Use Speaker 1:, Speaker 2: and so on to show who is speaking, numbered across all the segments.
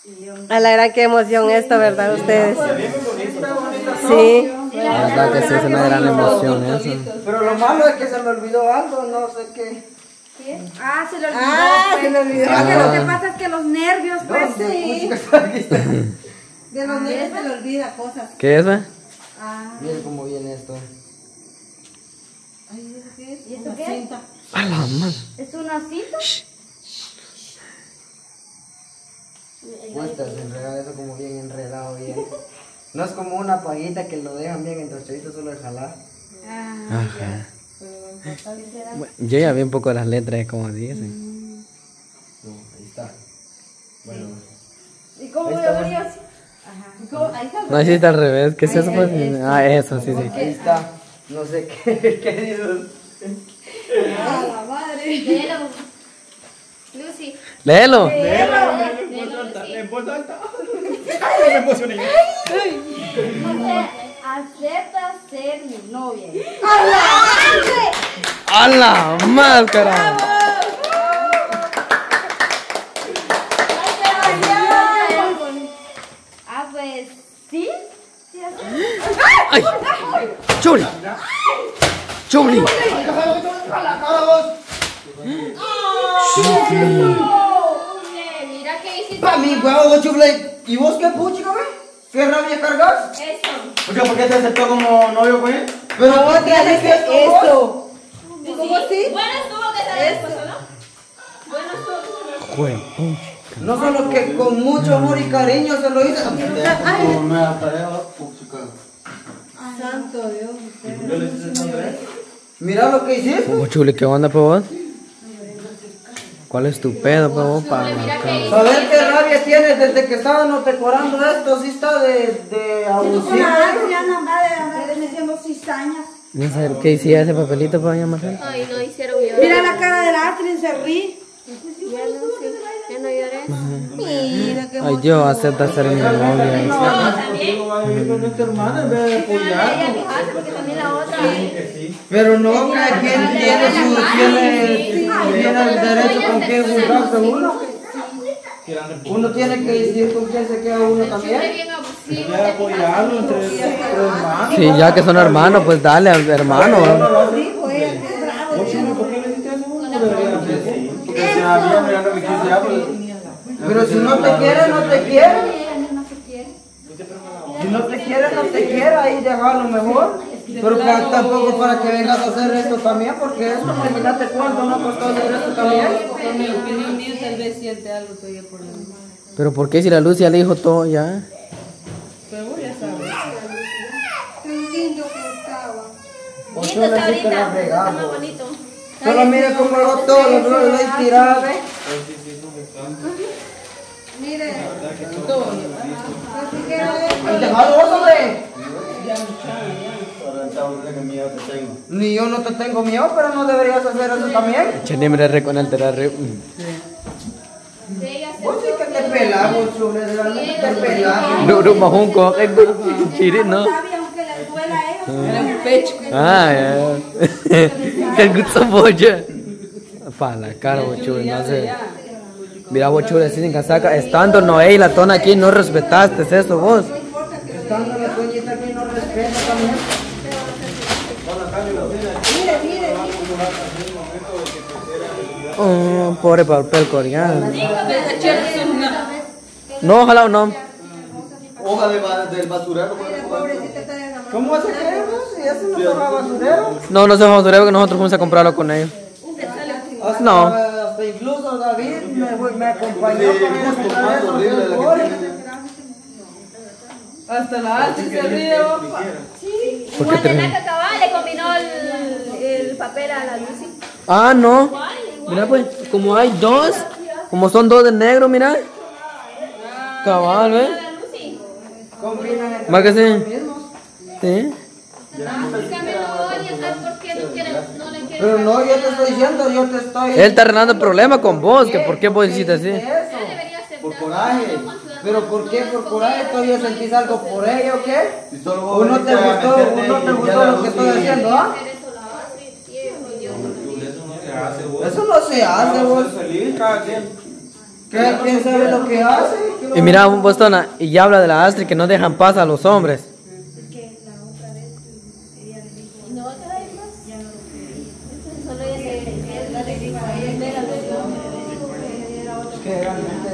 Speaker 1: A la gran qué emoción esto, ¿verdad, ustedes? Sí.
Speaker 2: La verdad que sí es una gran emoción eso.
Speaker 3: Pero lo malo es que se me olvidó algo, no sé qué.
Speaker 4: ¿Qué? Ah, se le olvidó.
Speaker 1: Se le olvidó.
Speaker 4: Es que lo que pasa es que los nervios, pues
Speaker 1: Sí. De los nervios se le olvida cosas.
Speaker 2: ¿Qué es, va?
Speaker 3: Miren cómo viene esto.
Speaker 1: Ay, ¿eso qué es?
Speaker 4: ¿Y eso
Speaker 1: Una
Speaker 4: qué?
Speaker 1: cinta.
Speaker 2: A la mano.
Speaker 4: ¿Es una cinta?
Speaker 3: Cuesta enredar eso como bien enredado, bien. No es como una paguita que lo dejan bien entrochadito solo de jalar.
Speaker 2: Ajá. Bueno, yo ya vi un poco las letras como dicen.
Speaker 3: No, ahí está. Bueno.
Speaker 4: ¿Y cómo
Speaker 3: Ahí
Speaker 4: lo
Speaker 3: está,
Speaker 4: abrí así?
Speaker 1: Ahí está.
Speaker 2: No, sí está al revés. ¿Qué es eso? Pues? Ah, eso, sí, sí.
Speaker 3: Ahí está. No sé qué dices.
Speaker 1: A la madre.
Speaker 4: Léelo. Lucy.
Speaker 2: Léelo.
Speaker 5: En voz alta. Me emocioné.
Speaker 4: Acepta ser mi novia.
Speaker 2: ¡A la máscara!
Speaker 4: Ah, pues, ¿sí? ¿Sí
Speaker 2: ¡Ay! ¡Chuli! ¡Chuli!
Speaker 4: Mira que hiciste.
Speaker 3: Pa' mi huevo, chufle. ¿Y vos qué puchica, ve? ¿Qué rabia cargas?
Speaker 4: Eso.
Speaker 5: Oye, ¿por qué te aceptó como novio con él?
Speaker 3: Pero vos tienes que
Speaker 1: Eso. ¿Cómo así?
Speaker 4: Bueno estuvo que te después, ¿no? Bueno estuvo.
Speaker 2: Güey.
Speaker 3: no solo que con mucho amor y cariño se lo hice.
Speaker 1: Santo Dios.
Speaker 3: Mira lo que hiciste.
Speaker 2: ¿Cómo, Chuli? ¿Qué onda, pues vos? ¿Cuál es tu pedo, pues vos? Para
Speaker 3: Saber qué rabia tienes desde que estábamos decorando esto, sí está de abusivo.
Speaker 4: Ya no va de metiendo cizañas.
Speaker 2: no sé, ¿qué hiciste ese papelito para llamar?
Speaker 4: Ay, no hicieron llorar.
Speaker 1: Mira la cara de la Astrid, se ríe.
Speaker 4: Ya no lloré.
Speaker 1: Mira qué
Speaker 2: Ay, yo acepto ser mi novia.
Speaker 4: No, también.
Speaker 5: Con tu hermana en vez de apoyarlo.
Speaker 4: Porque también la otra.
Speaker 3: Pero no, cada quien tiene el derecho con quién juntarse uno. Uno tiene que decidir con quién se queda uno también.
Speaker 4: Bien abusivo.
Speaker 5: Debe apoyarlo entre hermanos.
Speaker 2: Sí, ya que son hermanos, pues dale al hermano.
Speaker 5: Oye, ¿por qué le diste eso? No debería hacer así. Porque si había mirando mi 15 años.
Speaker 3: Pero si no te quiere, no te quiere.
Speaker 4: No se quiere.
Speaker 3: Si no te quiere, no te quiere. Ahí dejarlo mejor. Pero tampoco para que vengas a hacer esto también, porque esto, imagínate cuánto no costó hacer esto también.
Speaker 1: En mi opinión, mío tal vez siente algo todavía por él.
Speaker 2: Pero ¿por qué si la Lucia le dijo todo ya?
Speaker 1: Pero vos ya sabes. Qué lindo que estaba.
Speaker 3: Pues tú necesitas la fregada.
Speaker 4: Más bonito.
Speaker 3: Solo mire cómo hago todo, lo voy a tirar.
Speaker 1: Mire, todo. Así que
Speaker 3: ¡Ay, dejalo vos, hombre! Ni yo no te tengo miedo, pero no deberías hacer eso también.
Speaker 2: Chenimbre reconalter arre.
Speaker 3: Vos sí que te pelas, vos, sobre realmente te pelas.
Speaker 2: Dulu mahungko, ciri no.
Speaker 4: Sabe, aunque le duela a ellos.
Speaker 1: era un pecho.
Speaker 2: Ah, ya. Kan gusto boja. Pala, cara bochu, no sé. Mira bochu, así sin casaca, estando Noé y la tona aquí no respetaste eso vos.
Speaker 3: Estando la coñita aquí no respeta también.
Speaker 2: Oh, pobre papel coreano. No, ojalá no.
Speaker 5: Hoja del basurero.
Speaker 3: ¿Cómo vas a querer vos? Si eso no son basurero.
Speaker 2: No, no se basurero que nosotros fuimos a comprarlo con ellos. No.
Speaker 3: Hasta incluso David me acompañó con eso.
Speaker 1: Hasta la alta se ríe, papá.
Speaker 2: ¿Por qué te ríes?
Speaker 4: Renata Cabal le combinó el papel a la Lucy.
Speaker 2: Ah, no. Mira pues, como hay dos, como son dos de negro, mira. Cabal, ¿ves?
Speaker 4: La Lucy.
Speaker 3: Combinan entre
Speaker 2: Más que sí.
Speaker 3: los mismos.
Speaker 2: Sí.
Speaker 4: Porque me lo odia, ¿sabes por qué no quiere? No le quiere.
Speaker 3: Pero no, yo te estoy diciendo, yo te estoy...
Speaker 2: Él está arreglando el problema con vos, que por qué vos hiciste así.
Speaker 3: Eso.
Speaker 4: Debería aceptar.
Speaker 5: Por coraje.
Speaker 3: ¿Pero por qué? ¿Por coraje? ¿Todavía sentís algo por ella o qué?
Speaker 5: Si solo vos
Speaker 3: ¿Uno te
Speaker 5: veniste a
Speaker 3: gustó,
Speaker 5: meterte
Speaker 3: uno te
Speaker 5: y
Speaker 3: gustó
Speaker 5: ya la
Speaker 3: lo que estoy
Speaker 5: Lucy-
Speaker 3: haciendo, ah?
Speaker 4: Hacer eso la hace, viejo, idiota.
Speaker 5: Eso no se hace, vos.
Speaker 3: Eso no se hace, vos.
Speaker 5: Feliz, cada quien.
Speaker 3: ¿Quién sabe lo que hace?
Speaker 2: Y mira, Bostona, y ya habla de la Astrid que no dejan paz a los hombres.
Speaker 4: No, otra vez más. Entonces solo ella
Speaker 3: Es que realmente,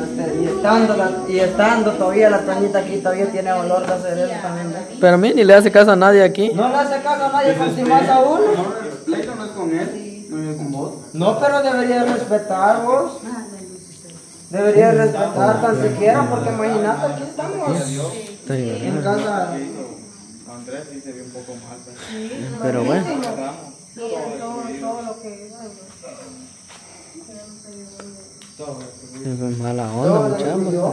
Speaker 3: y estando todavía la Toñita aquí, todavía tiene olor de hacer eso también, ¿ves?
Speaker 2: Pero a mí ni le hace caso a nadie aquí.
Speaker 3: No le hace caso a nadie, si más a uno.
Speaker 5: No, el pleito no es con él, no es con vos.
Speaker 3: No, pero deberías respetar vos. Deberías respetar tan siquiera, porque imagínate, aquí estamos en casa.
Speaker 5: Andrés sí se ve un poco mal.
Speaker 2: Pero bueno.
Speaker 1: Todo lo que
Speaker 2: Es mala onda, muchachos.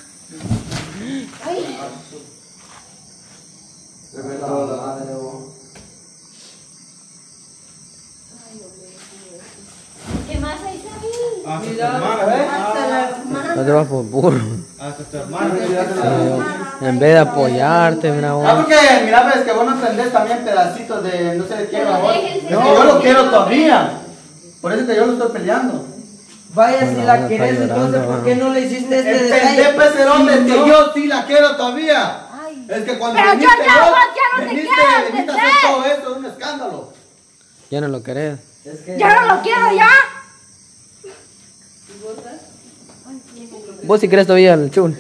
Speaker 4: ¿Qué más hay, Sabi?
Speaker 5: Hasta tu hermana,
Speaker 2: No te vas por burro.
Speaker 5: hasta tu hermana.
Speaker 2: En vez de apoyarte, mira vos.
Speaker 5: Porque, mira, ves que vos no entendés también pedacitos de no sé de qué, vos. Es que yo lo quiero todavía. Por eso que yo lo estoy peleando.
Speaker 3: Vaya, si
Speaker 2: Bueno,
Speaker 3: la
Speaker 2: está
Speaker 3: querés,
Speaker 2: llorando,
Speaker 3: entonces, ¿por qué no le hiciste este
Speaker 5: Entendé,
Speaker 3: detalle?
Speaker 5: pues, Cerón, es que yo sí la quiero todavía. Es que cuando
Speaker 4: Pero yo
Speaker 5: viniste
Speaker 4: ya,
Speaker 5: vos,
Speaker 4: vos ya no te
Speaker 5: viniste
Speaker 4: quiero
Speaker 5: a hacer
Speaker 4: entender.
Speaker 5: todo eso, es un escándalo.
Speaker 2: Ya no lo querés.
Speaker 3: Es que
Speaker 4: ¡Ya no lo quiero ya!
Speaker 2: Vos si querés todavía el chul.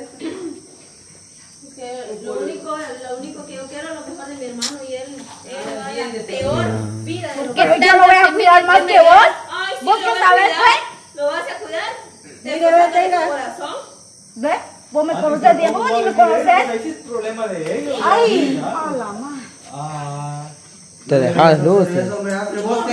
Speaker 4: Lo único que yo quiero es lo mejor de mi hermano y él va a la peor vida de lo que
Speaker 6: Pero yo lo voy a cuidar más que vos.
Speaker 4: Ay, sí,
Speaker 6: ¿Vos
Speaker 4: lo
Speaker 6: qué
Speaker 4: vas a
Speaker 6: sabes,
Speaker 4: cuidar.
Speaker 6: pues?
Speaker 4: ¿Lo vas a cuidar? ¿Te
Speaker 6: Mire,
Speaker 4: gusta
Speaker 6: tenga.
Speaker 4: tu corazón?
Speaker 6: ¿Ves? Vos me conoces bien, vos ni me conoces.
Speaker 5: Ese es problema de ellos.
Speaker 6: Ay, a la madre.
Speaker 5: Ah.
Speaker 2: Te dejas luz.
Speaker 3: eso, mira, vos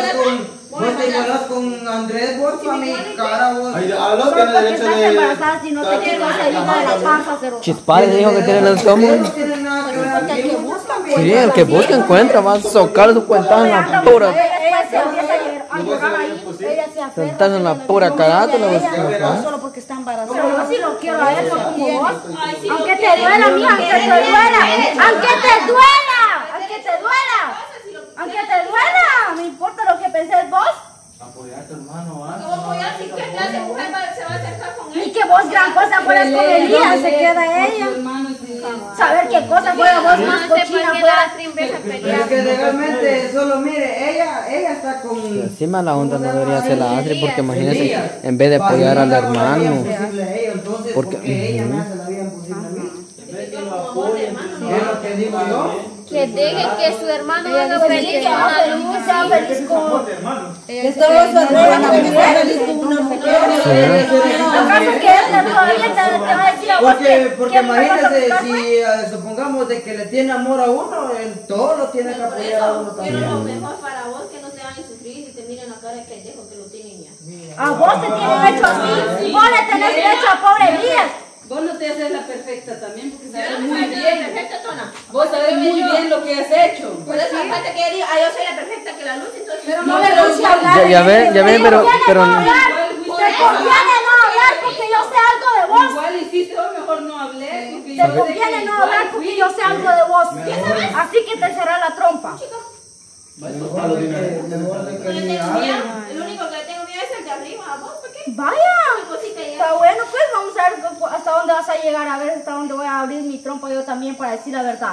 Speaker 3: te igualás con Andrés, vos a mi cara, vos.
Speaker 5: Ay, a los
Speaker 6: Solo
Speaker 5: tiene
Speaker 6: porque
Speaker 5: derecho
Speaker 6: estás
Speaker 5: de.
Speaker 6: embarazada, si no te quitas el hijo de la panza, cero.
Speaker 2: Chispales dijo que tiene los
Speaker 3: Eso
Speaker 2: somos.
Speaker 3: no tiene nada que ver aquí, vos también.
Speaker 2: Sí, el que busca encuentra, va a socar su cuenta en la pura.
Speaker 6: Ella se empieza a llegar ahí, ella se aferra.
Speaker 2: Estás en la pura carátula.
Speaker 6: Ella, solo porque está embarazada. Pero yo sí lo quiero a él, no como vos.
Speaker 4: Ay, sí,
Speaker 6: Aunque
Speaker 4: lo
Speaker 6: te
Speaker 4: quiero.
Speaker 6: duela, mija, aunque te duela. Aunque te duela. Aunque te duela. Aunque te duela. No importa lo que penses vos.
Speaker 5: Apoyar a tu hermano,
Speaker 4: ¿Cómo voy a decir qué clase de mujer se va a acercar con
Speaker 6: Ni
Speaker 4: él?
Speaker 6: que vos gran cosa fueras con Elías, se queda ella. Saber qué cosa fuera vos más cochina fuera.
Speaker 3: Pero es que legalmente, solo mire, ella está con.
Speaker 2: Así mala onda no debería ser la Astrid, porque imagínense, en vez de apoyar al hermano.
Speaker 3: Entonces,
Speaker 2: Porque-
Speaker 3: porque ella me hace la vida imposible a mí. Es lo que digo yo.
Speaker 4: Que deje que su hermano
Speaker 6: Ella
Speaker 4: haga
Speaker 6: dice
Speaker 4: feliz
Speaker 6: que
Speaker 4: a una luz.
Speaker 6: sea feliz con...
Speaker 1: Estamos feliz con una mujer.
Speaker 6: ¿Acaso que él todavía te va a decir a vos
Speaker 3: Porque
Speaker 6: que me vas a
Speaker 3: imagínese,
Speaker 6: buscar,
Speaker 3: si
Speaker 6: pues?
Speaker 3: supongamos de que le tiene amor a uno, él todo lo tiene que
Speaker 4: Por
Speaker 3: apoyar a uno
Speaker 4: eso quiero lo
Speaker 3: también.
Speaker 4: mejor para vos, que no te hagan sufrir y te miren la cara de pendejo que lo tienen ya.
Speaker 6: A vos te tienen hecho así. Vos le tenés hecho a pobre Elías.
Speaker 1: Vos no te haces la perfecta también porque
Speaker 4: Yo
Speaker 1: sabes
Speaker 4: no
Speaker 1: muy
Speaker 4: soy la
Speaker 1: bien.
Speaker 4: perfecta, Tona.
Speaker 1: Vos sabes muy bien lo que has hecho.
Speaker 4: Por eso aparte que diga, yo soy la perfecta que la luz, entonces...
Speaker 1: Pero
Speaker 6: No le gusta hablar.
Speaker 2: Ya ven, pero.
Speaker 6: Te conviene no hablar porque yo sé algo de vos.
Speaker 1: Igual hiciste, o mejor no hablé. Porque
Speaker 6: Te
Speaker 1: yo sé
Speaker 6: conviene
Speaker 1: que
Speaker 6: no hablar porque yo sé algo de vos. Así que te cerré la trompa.
Speaker 3: Mejor de que
Speaker 4: No le
Speaker 3: ni
Speaker 4: tengo
Speaker 3: hable.
Speaker 4: miedo. El único que le tengo miedo es el de arriba. ¿A vos por qué?
Speaker 6: Vaya.
Speaker 4: Una cosita ya.
Speaker 6: Está bueno, pues vamos a ver hasta dónde vas a llegar, a ver hasta dónde voy a abrir mi trompa yo también para decir la verdad.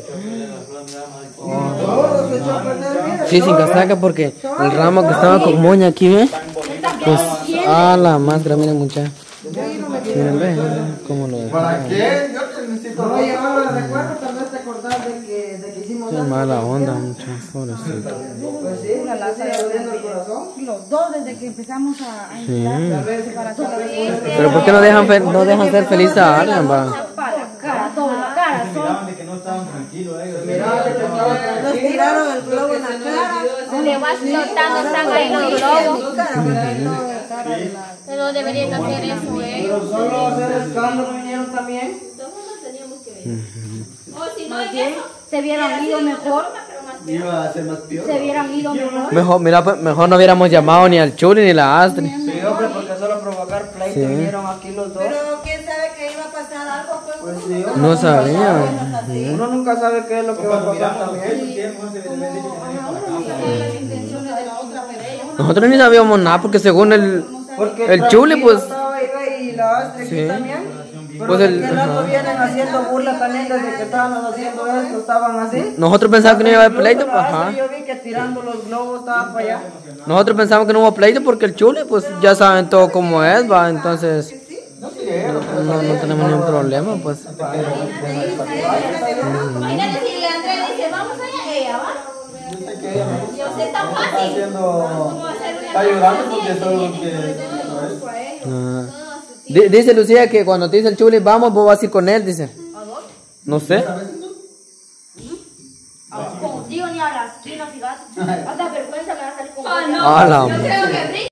Speaker 3: Todo se echó a perder, mira.
Speaker 2: Sí, sin casaca, porque el ramo que estaba con moña aquí, ¿ve? Pues, a la madre, miren, muchachos. Miren, ve, cómo lo
Speaker 5: ¿Para
Speaker 2: dejaron.
Speaker 5: qué? Yo te necesito.
Speaker 3: No llevarlo de recuerdo, tal vez te acordás de que hicimos
Speaker 2: Qué
Speaker 3: eso.
Speaker 2: mala onda, muchachos, pobrecito.
Speaker 3: Pues sí, me la hace doliendo el corazón.
Speaker 6: Los dos desde que empezamos a
Speaker 2: Sí.
Speaker 3: Tal vez
Speaker 2: Pero ¿por qué no dejan ser feliz a alguien, va?
Speaker 6: para la cara, doble cara, son.
Speaker 5: Miraban de que no estaban tranquilos ellos.
Speaker 3: miraba que estaba
Speaker 1: nos
Speaker 3: tranquilo.
Speaker 1: tiraron el globo en la cara.
Speaker 4: Le vas flotando sangre en los globos.
Speaker 1: Cara,
Speaker 4: Pero deberían hacer eso,
Speaker 3: Pero solo hacer escándalo vinieron también.
Speaker 4: Todos nos teníamos que ver. O si no en eso,
Speaker 6: Se hubieran ido mejor,
Speaker 4: pero más
Speaker 5: Iba a ser más peor.
Speaker 6: se hubieran ido mejor.
Speaker 2: Mejor, mira, pues, mejor no hubiéramos llamado ni al Chuli ni la Astrid.
Speaker 3: Sí, hombre, porque solo provocar pleito
Speaker 2: Sí.
Speaker 3: vinieron aquí los dos.
Speaker 1: Pero quién sabe que iba a pasar algo, pues.
Speaker 3: Pues sí,
Speaker 2: No sabía.
Speaker 3: uno nunca sabe qué es lo que va a pasar también.
Speaker 2: Nosotros ni sabíamos nada porque según el
Speaker 3: Porque
Speaker 2: El Chuli, pues.
Speaker 3: estaba ahí, y la Astrid
Speaker 2: Sí.
Speaker 3: también. Pero
Speaker 2: Pues
Speaker 3: de
Speaker 2: el-
Speaker 3: qué rato
Speaker 2: ajá.
Speaker 3: vienen haciendo burla también desde que estaban haciendo esto, estaban así.
Speaker 2: Nosotros pensábamos que no iba a haber pleito,
Speaker 3: Incluso la
Speaker 2: ajá.
Speaker 3: Astrid, yo vi que tirando los globos estaba para allá.
Speaker 2: Nosotros pensamos que no hubo pleito porque el Chuli, pues ya saben todo cómo es, va, entonces no tenemos ningún problema, pues.
Speaker 4: Imagínate si le Andrea dice, vamos allá, ella va. Yo sé tan fácil.
Speaker 5: Está llorando porque solo que...
Speaker 2: Ah. Dice Lucía que cuando te dice el Chuli, vamos, vos vas a ir con él, dice. No sé.
Speaker 6: Contigo ni a la esquina, fíjate. Hasta vergüenza me va a salir con
Speaker 2: A la
Speaker 4: Yo creo que